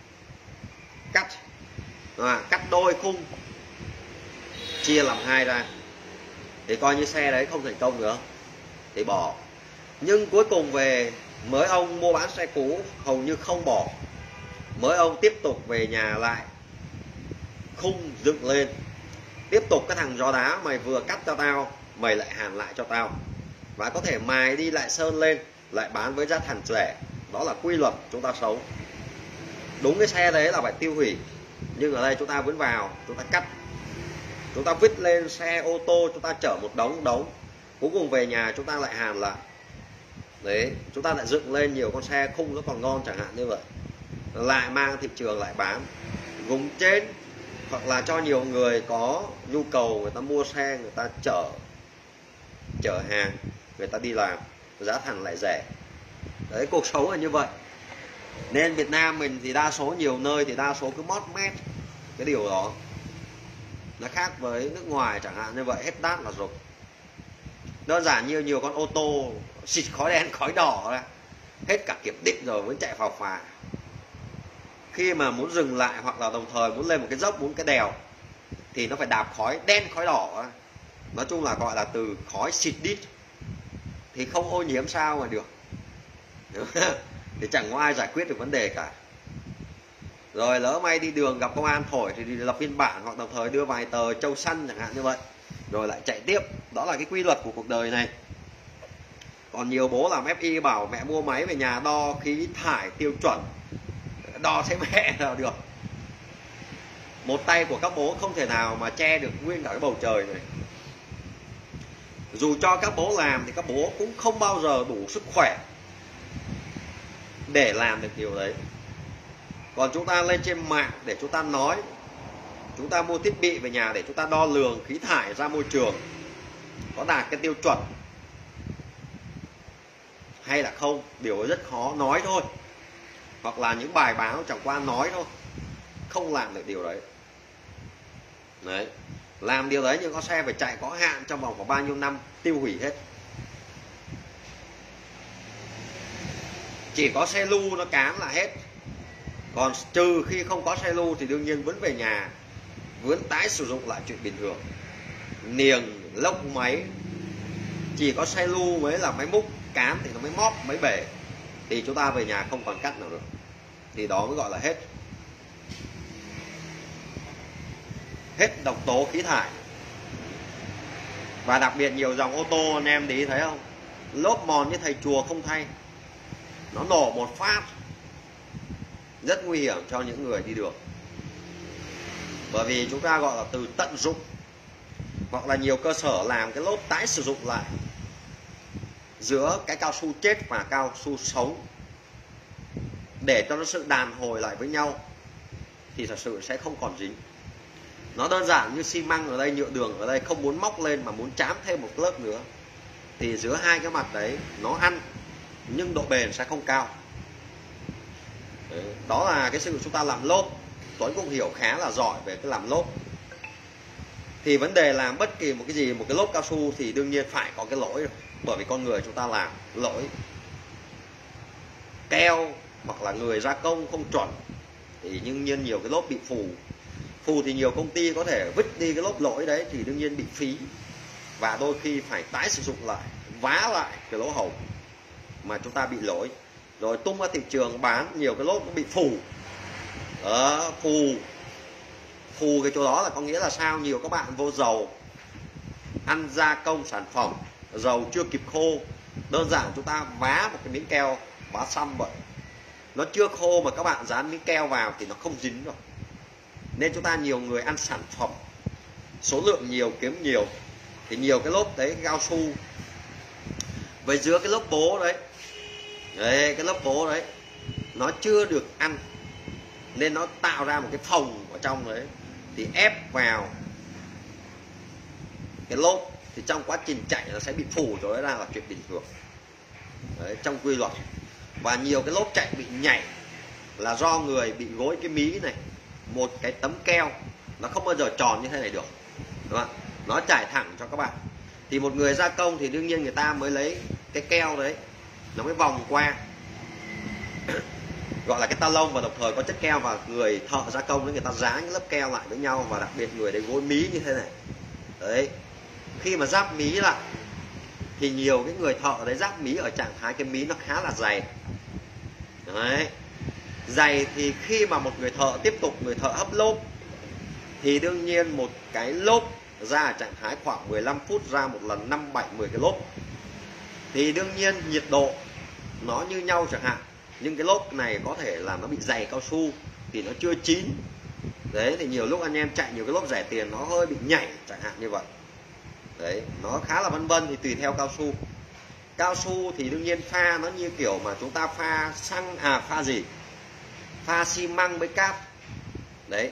cắt đôi khung, chia làm hai ra, thì coi như xe đấy không thành công nữa thì bỏ. Nhưng cuối cùng về mới ông mua bán xe cũ hầu như không bỏ, mới ông tiếp tục về nhà lại khung dựng lên, tiếp tục cái thằng giò đá mày vừa cắt cho tao mày lại hàn lại cho tao, và có thể mài đi lại sơn lên lại bán với giá thành rẻ. Đó là quy luật chúng ta sống. Đúng cái xe đấy là phải tiêu hủy, nhưng ở đây chúng ta vẫn vào, chúng ta cắt, chúng ta vứt lên xe ô tô, chúng ta chở một đống, cuối cùng về nhà chúng ta lại hàn lại. Đấy, chúng ta lại dựng lên nhiều con xe khung nó còn ngon chẳng hạn như vậy, lại mang thị trường lại bán vùng trên, hoặc là cho nhiều người có nhu cầu người ta mua xe, người ta chở hàng, người ta đi làm, giá thành lại rẻ. Đấy, cuộc sống là như vậy. Nên Việt Nam mình thì đa số nhiều nơi thì đa số cứ mót mét cái điều đó. Nó khác với nước ngoài chẳng hạn như vậy, hết đát là dục. Đơn giản như nhiều con ô tô xịt khói đen khói đỏ ra, hết cả kiểm định rồi mới chạy vào phà. Khi mà muốn dừng lại hoặc là đồng thời muốn lên một cái dốc, muốn cái đèo, thì nó phải đạp khói đen khói đỏ ra. Nói chung là gọi là từ khói xịt đít, thì không ô nhiễm sao mà được. Thì chẳng có ai giải quyết được vấn đề cả. Rồi lỡ may đi đường gặp công an thổi thì đi lập biên bản, hoặc đồng thời đưa vài tờ châu xanh chẳng hạn như vậy, rồi lại chạy tiếp. Đó là cái quy luật của cuộc đời này. Còn nhiều bố làm FI bảo mẹ mua máy về nhà đo khí thải tiêu chuẩn, đo thấy mẹ nào được. Một tay của các bố không thể nào mà che được nguyên cả cái bầu trời này. Dù cho các bố làm thì các bố cũng không bao giờ đủ sức khỏe để làm được điều đấy. Còn chúng ta lên trên mạng để chúng ta nói, chúng ta mua thiết bị về nhà để chúng ta đo lường khí thải ra môi trường có đạt cái tiêu chuẩn hay là không, điều ấy rất khó nói thôi. Hoặc là những bài báo chẳng qua nói thôi, không làm được điều đấy. Đấy, làm điều đấy nhưng có xe phải chạy có hạn trong vòng khoảng bao nhiêu năm, tiêu hủy hết. Chỉ có xe lu nó cán là hết. Còn trừ khi không có xe lu thì đương nhiên vẫn về nhà, vẫn tái sử dụng lại chuyện bình thường. Niềng, lốc máy, chỉ có xe lu mới là máy múc, cán thì nó mới móp, mới bể, thì chúng ta về nhà không còn cắt nào được. Thì đó mới gọi là hết. Hết độc tố khí thải. Và đặc biệt nhiều dòng ô tô anh em để ý thấy không, lốp mòn như thầy chùa không thay, nó nổ một phát, rất nguy hiểm cho những người đi đường. Bởi vì chúng ta gọi là từ tận dụng, hoặc là nhiều cơ sở làm cái lốp tái sử dụng lại giữa cái cao su chết và cao su sống để cho nó sự đàn hồi lại với nhau, thì thật sự sẽ không còn dính. Nó đơn giản như xi măng ở đây, nhựa đường ở đây, không muốn móc lên mà muốn chám thêm một lớp nữa, thì giữa hai cái mặt đấy nó ăn nhưng độ bền sẽ không cao. Đấy, đó là cái sự chúng ta làm lốp. Tuấn cũng hiểu khá là giỏi về cái làm lốp. Thì vấn đề làm bất kỳ một cái gì, một cái lốp cao su thì đương nhiên phải có cái lỗi rồi. Bởi vì con người chúng ta làm lỗi, keo hoặc là người gia công không chuẩn, thì đương nhiên nhiều cái lốp bị phù. Phù thì nhiều công ty có thể vứt đi cái lốp lỗi đấy, thì đương nhiên bị phí, và đôi khi phải tái sử dụng lại, vá lại cái lỗ hổng mà chúng ta bị lỗi, rồi tung ra thị trường bán nhiều cái lốp nó bị phù. Phù cái chỗ đó là có nghĩa là sao? Nhiều các bạn vô dầu, ăn gia công sản phẩm, dầu chưa kịp khô, Đơn giản chúng ta vá một cái miếng keo, vá xăm vậy, nó chưa khô mà các bạn dán miếng keo vào thì nó không dính rồi. Nên chúng ta nhiều người ăn sản phẩm số lượng nhiều kiếm nhiều thì nhiều cái lốp đấy, cái cao su với giữa cái lốp bố đấy, cái lốp bố đấy nó chưa được ăn nên nó tạo ra một cái phồng ở trong đấy, thì ép vào cái lốp thì trong quá trình chạy nó sẽ bị phù rồi, ra là chuyện bình thường đấy, trong quy luật. Và nhiều cái lốp chạy bị nhảy là do người bị gối cái mí này, một cái tấm keo nó không bao giờ tròn như thế này được, đúng không? Nó trải thẳng cho các bạn. Thì một người gia công thì đương nhiên người ta mới lấy cái keo đấy, nó mới vòng qua gọi là cái ta lông, và đồng thời có chất keo, và người thợ gia công đấy người ta dán cái lớp keo lại với nhau, và đặc biệt người đấy gối mí như thế này đấy. Khi mà giáp mí lại thì nhiều cái người thợ đấy giáp mí ở trạng thái cái mí nó khá là dày đấy. Dày thì khi mà một người thợ tiếp tục người thợ hấp lốp thì đương nhiên một cái lốp ra ở trạng thái khoảng 15 phút ra một lần 5, 7, 10 cái lốp, thì đương nhiên nhiệt độ nó như nhau chẳng hạn, nhưng cái lốp này có thể là nó bị dày cao su thì nó chưa chín đấy, thì nhiều lúc anh em chạy nhiều cái lốp rẻ tiền nó hơi bị nhảy chẳng hạn như vậy đấy, nó khá là vân vân, thì tùy theo cao su. Cao su thì đương nhiên pha nó như kiểu mà chúng ta pha xăng, pha gì, pha xi măng với cát đấy.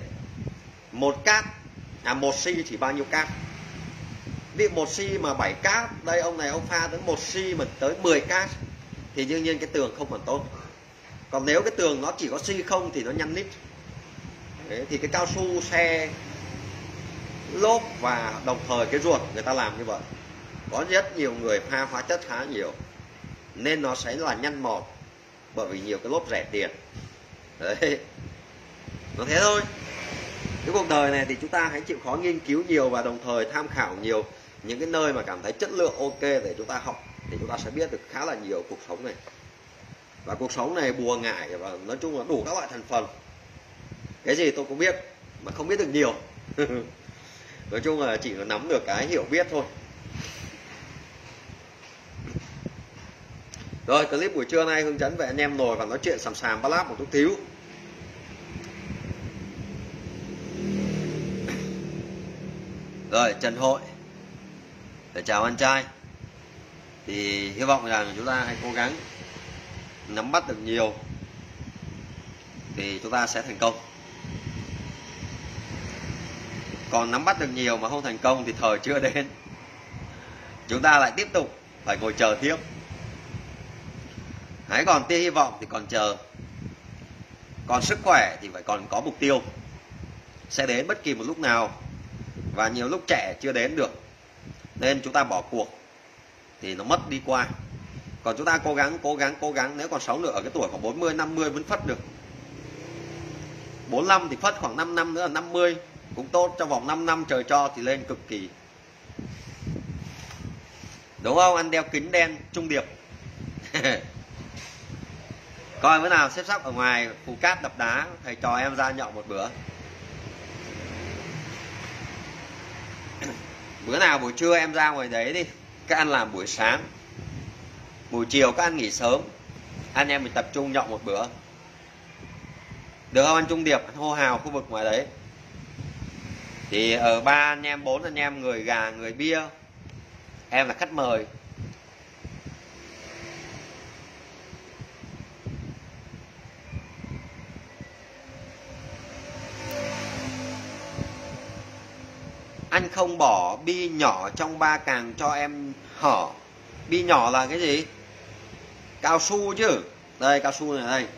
Một xi chỉ bao nhiêu cát, ví dụ một xi mà 7 cát, đây ông này ông pha tới một xi mà tới 10 cát thì đương nhiên cái tường không còn tốt. Còn nếu cái tường nó chỉ có xi không thì nó nhăn nít đấy, thì cái cao su xe lốp và đồng thời cái ruột người ta làm như vậy. Có rất nhiều người pha hóa chất khá nhiều nên nó sẽ là nhăn mọt, bởi vì nhiều cái lốp rẻ tiền đấy, nó thế thôi. Cái cuộc đời này thì chúng ta hãy chịu khó nghiên cứu nhiều và đồng thời tham khảo nhiều những cái nơi mà cảm thấy chất lượng ok để chúng ta học, thì chúng ta sẽ biết được khá là nhiều cuộc sống này. Và cuộc sống này bùa ngải và nói chung là đủ các loại thành phần. Cái gì tôi cũng biết mà không biết được nhiều nói chung là chỉ nắm được cái hiểu biết thôi. Rồi, clip buổi trưa nay hướng dẫn về anh em nồi và nói chuyện sàm sàm bá láp một chút xíu. Rồi, Trần Hội để chào anh trai. Thì hy vọng rằng chúng ta hãy cố gắng nắm bắt được nhiều thì chúng ta sẽ thành công. Còn nắm bắt được nhiều mà không thành công thì thời chưa đến, chúng ta lại tiếp tục phải ngồi chờ tiếp. Hãy còn tia hy vọng thì còn chờ, còn sức khỏe thì phải còn có mục tiêu, sẽ đến bất kỳ một lúc nào, và nhiều lúc trẻ chưa đến được nên chúng ta bỏ cuộc thì nó mất đi qua. Còn chúng ta cố gắng, nếu còn sống được ở cái tuổi khoảng 40, 50 vẫn phất được, 45 thì phất khoảng 5 năm nữa là 50 cũng tốt, trong vòng 5 năm trời cho thì lên cực kỳ, đúng không? Anh đeo kính đen trung điệp coi bữa nào xếp sắp ở ngoài Phù Cát đập đá, thầy trò em ra nhậu một bữa. Bữa nào buổi trưa em ra ngoài đấy đi, các anh làm buổi sáng, buổi chiều các anh nghỉ sớm, anh em mình tập trung nhậu một bữa, được không anh Trung Điệp? Anh hô hào khu vực ngoài đấy. Thì ở 3 anh em 4 anh em, người gà người bia, em là khách mời. Anh không bỏ bi nhỏ trong 3 càng cho em hở. Bi nhỏ là cái gì? Cao su chứ. Đây cao su này đây.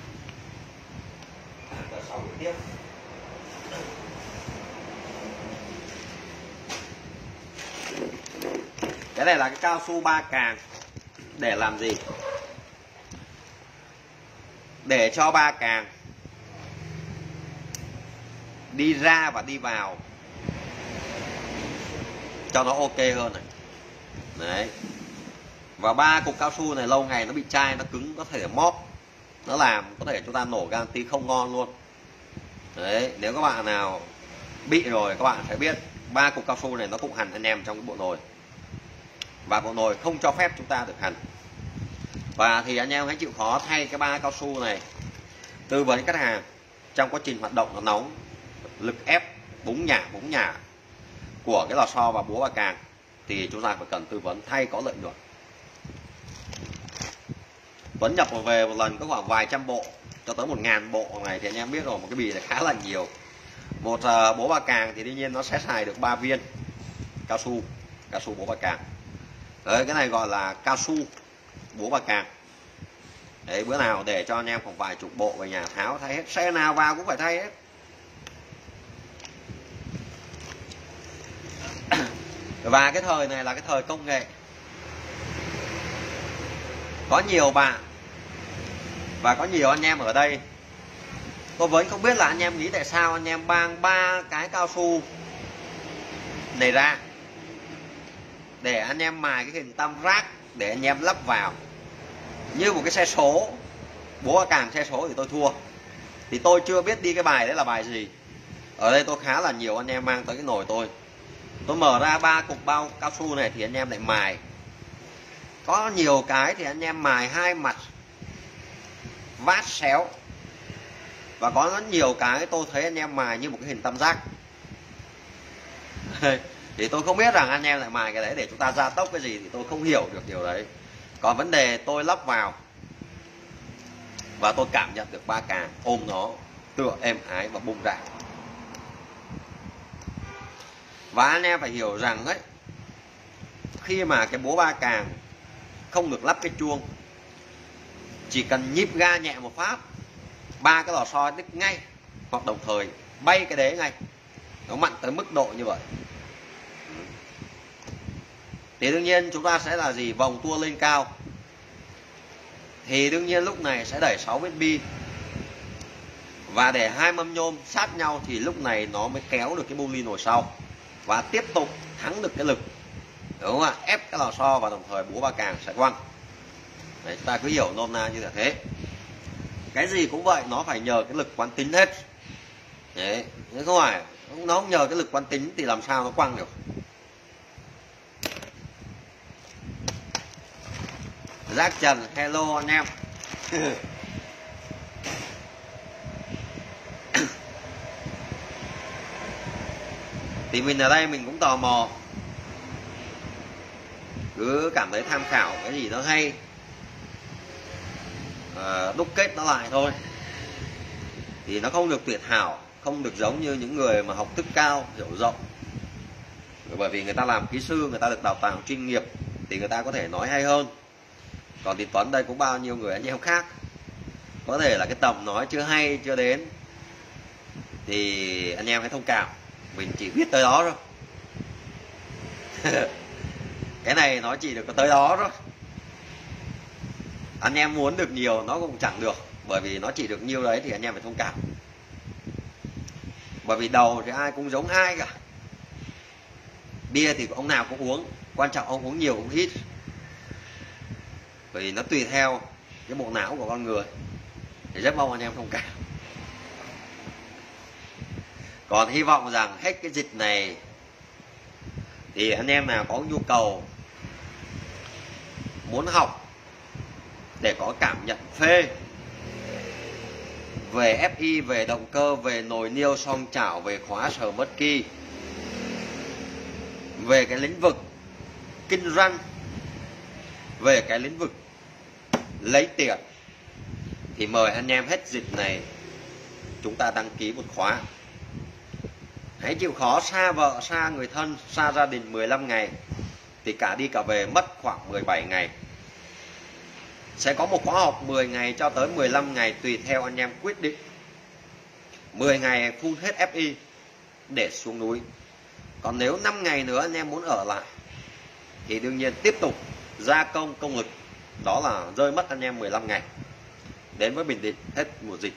Cái này là cái cao su 3 càng. Để làm gì? Để cho 3 càng đi ra và đi vào cho nó ok hơn này. Đấy. Và 3 cục cao su này lâu ngày nó bị chai, nó cứng, có thể móp, nó làm có thể chúng ta nổ gan tí không ngon luôn. Đấy, nếu các bạn nào bị rồi các bạn phải biết 3 cục cao su này nó cũng hẳn anh em trong cái bộ nồi. và bộ nồi không cho phép chúng ta được hành. Và thì anh em hãy chịu khó thay cái ba cao su này, tư vấn khách hàng trong quá trình hoạt động nó nóng, lực ép búng nhả của cái lò xo và búa ba càng thì chúng ta phải cần tư vấn thay có lợi nhuận. Vẫn nhập về một lần có khoảng vài trăm bộ cho tới 1000 bộ này thì anh em biết rồi, một cái bì này khá là nhiều. Một búa ba càng thì đương nhiên nó sẽ xài được 3 viên cao su búa ba càng. Đấy, cái này gọi là cao su búa ba càng. Đấy, bữa nào để cho anh em khoảng vài chục bộ về nhà tháo thay hết, xe nào vào cũng phải thay hết. Và cái thời này là cái thời công nghệ. Có nhiều bạn và có nhiều anh em ở đây, tôi vẫn không biết là anh em nghĩ tại sao anh em mang 3 cái cao su này ra để anh em mài cái hình tam giác để anh em lắp vào như một cái xe số. Búa càng xe số thì tôi thua, thì tôi chưa biết đi cái bài đấy là bài gì. Ở đây tôi khá là nhiều anh em mang tới cái nồi tôi mở ra 3 cục bao cao su này thì anh em lại mài. Có nhiều cái thì anh em mài 2 mặt vát xéo, và có rất nhiều cái tôi thấy anh em mài như một cái hình tam giác. Thì tôi không biết rằng anh em lại mài cái đấy để chúng ta gia tốc cái gì, thì tôi không hiểu được điều đấy. Còn vấn đề tôi lắp vào và tôi cảm nhận được ba càng ôm nó tựa êm ái và bung ra. Và anh em phải hiểu rằng ấy, khi mà cái búa ba càng không được lắp cái chuông, chỉ cần nhíp ga nhẹ một phát, 3 cái lò xo đứt ngay, hoặc đồng thời bay cái đế ngay. Nó mặn tới mức độ như vậy. Thì đương nhiên chúng ta sẽ là gì? Vòng tua lên cao. Thì đương nhiên lúc này sẽ đẩy 6 vết bi, và để 2 mâm nhôm sát nhau thì lúc này nó mới kéo được cái bô-ly nồi sau và tiếp tục thắng được cái lực, đúng không ạ? Ép cái lò xo và đồng thời búa ba càng sẽ quăng. Đấy, chúng ta cứ hiểu nôm na như thế. Cái gì cũng vậy, nó phải nhờ cái lực quán tính hết. Đấy, nếu không phải nó không nhờ cái lực quán tính thì làm sao nó quăng được. Giác Trần, hello anh em. Thì mình ở đây mình cũng tò mò, cứ cảm thấy tham khảo cái gì nó hay, đúc kết nó lại thôi. Thì nó không được tuyệt hảo, không được giống như những người mà học thức cao, hiểu rộng. Bởi vì người ta làm kỹ sư, người ta được đào tạo chuyên nghiệp thì người ta có thể nói hay hơn. Còn thì Tuấn đây cũng bao nhiêu người anh em khác, có thể là cái tầm nói chưa hay, chưa đến, thì anh em hãy thông cảm, mình chỉ biết tới đó thôi. Cái này nó chỉ được tới đó thôi. Anh em muốn được nhiều nó cũng chẳng được, bởi vì nó chỉ được nhiêu đấy thì anh em phải thông cảm. Bởi vì đầu thì ai cũng giống ai cả. Bia thì ông nào cũng uống, quan trọng ông uống nhiều uống ít, bởi vì nó tùy theo cái bộ não của con người. Thì rất mong anh em thông cảm. Còn hy vọng rằng hết cái dịch này thì anh em nào có nhu cầu muốn học để có cảm nhận phê về FI, về động cơ, về nồi niêu song chảo, về khóa sờ bất kỳ, về cái lĩnh vực kinh doanh, về cái lĩnh vực lấy tiền, thì mời anh em hết dịch này chúng ta đăng ký một khóa. Hãy chịu khó xa vợ, xa người thân, xa gia đình 15 ngày thì cả đi cả về mất khoảng 17 ngày. Sẽ có một khóa học 10 ngày cho tới 15 ngày tùy theo anh em quyết định. 10 ngày full hết FI để xuống núi. Còn nếu 5 ngày nữa anh em muốn ở lại thì đương nhiên tiếp tục gia công công lực, đó là rơi mất anh em 15 ngày. Đến với Bình Định hết mùa dịch.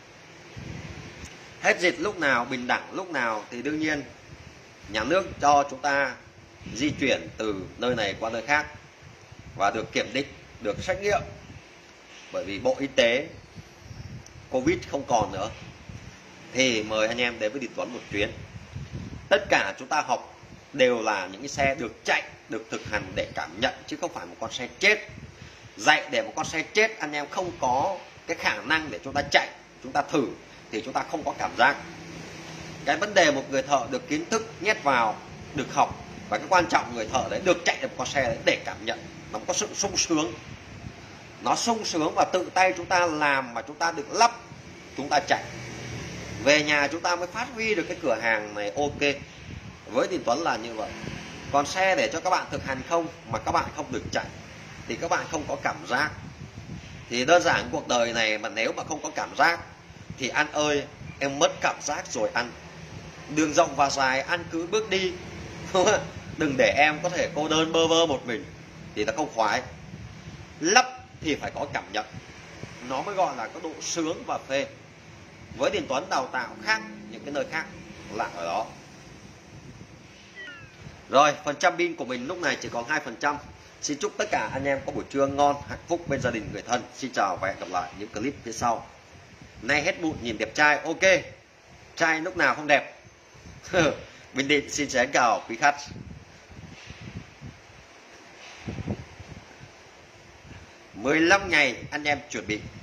Hết dịch lúc nào, bình đẳng lúc nào thì đương nhiên nhà nước cho chúng ta di chuyển từ nơi này qua nơi khác và được kiểm định, được xét nghiệm. Bởi vì Bộ Y tế Covid không còn nữa thì mời anh em đến với Đình Tuấn một chuyến. Tất cả chúng ta học đều là những cái xe được chạy, được thực hành để cảm nhận, chứ không phải một con xe chết. Dạy để một con xe chết anh em không có cái khả năng để chúng ta chạy, chúng ta thử thì chúng ta không có cảm giác. Cái vấn đề một người thợ được kiến thức nhét vào, được học, và cái quan trọng người thợ đấy được chạy được một con xe đấy để cảm nhận, nó có sự sung sướng. Nó sung sướng và tự tay chúng ta làm mà chúng ta được lắp, chúng ta chạy. Về nhà chúng ta mới phát huy được cái cửa hàng này ok. Với Đình Tuấn là như vậy. Còn xe để cho các bạn thực hành không mà các bạn không được chạy thì các bạn không có cảm giác. Thì đơn giản cuộc đời này mà nếu mà không có cảm giác thì ăn ơi em mất cảm giác rồi ăn. Đường rộng và dài anh cứ bước đi. Đừng để em có thể cô đơn bơ vơ một mình thì nó không khoái. Lắp thì phải có cảm nhận, nó mới gọi là có độ sướng và phê. Với Đình Tuấn đào tạo khác những cái nơi khác là ở đó. Rồi, phần trăm pin của mình lúc này chỉ còn 2%. Xin chúc tất cả anh em có buổi trưa ngon, hạnh phúc bên gia đình người thân. Xin chào và hẹn gặp lại những clip phía sau. Nay hết mụn nhìn đẹp trai, ok. Trai lúc nào không đẹp. Bình Định xin chào chào quý khách. 15 ngày anh em chuẩn bị